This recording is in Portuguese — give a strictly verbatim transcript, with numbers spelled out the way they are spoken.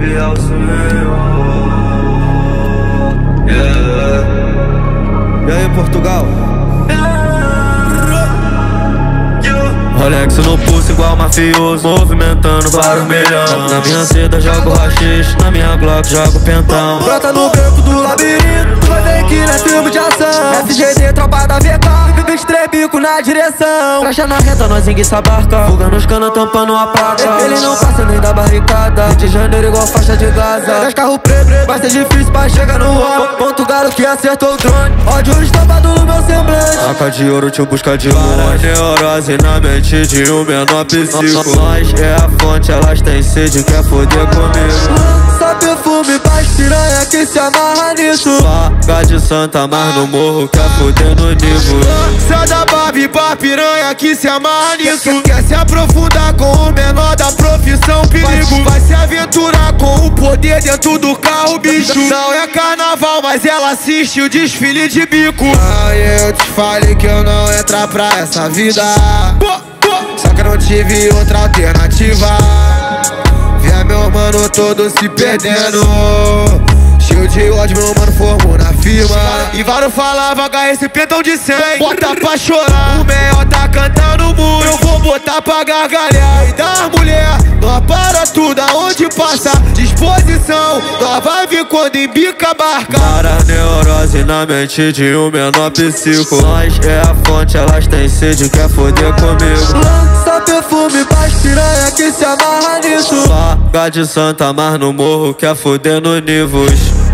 Bielzinho. Yeah. E aí, Portugal? Rolex no pulso igual mafioso, movimentando para o milhão. Na minha seda jogo rachixe, na minha Glock jogo pentão. Brota no beco do labirinto, tu vai ter que ir na filme de ação. F G D, tropa da V K, vinte e três bico na direção. Caixa na reta, nós enguiça a barca, fuga nos canos tampando a placa. Ele não passa nem da barricada, Rio de Janeiro igual faixa de Gaza. Dez carro preto, vai ser difícil pra chegar no ar. Ponto galo que acertou o drone, ódio estampado no meu semblante. Faca de ouro te busca de longe, neurose na mente de um menor psico. Nós é a fonte, elas têm sede, quer foder comigo. Lança perfume pras piranha que se amarra nisso. Paga de Santa, mas no morro quer foder no nível. Lança da Barbie pra piranha que se amarra nisso. Quer se aprofundar com o menor da profissão, perigo. Vai se aventurar com o poder dentro do carro, bicho. Não é carnaval, mas ela assiste o desfile de bico. Ai, eu te falei que eu não entrar pra essa vida, só que eu não tive outra alternativa. Via meu mano todo se perdendo, cheio de ódio, meu mano formou na firma. E vários falava, agarra esse pentão de cem, bota pra chorar. O melhor tá cantando muito, eu vou botar pra gargalhar. E da mulher, nós para tudo aonde passa. Disposição, nós vai vir quando embica a barca. Para neurose na mente de um menor psico. Nós é a fonte, elas têm sede, quer foder comigo. Lança perfume pras piranha que se amarra nisso. Paga de Santa, mas no morro quer foder no níveis.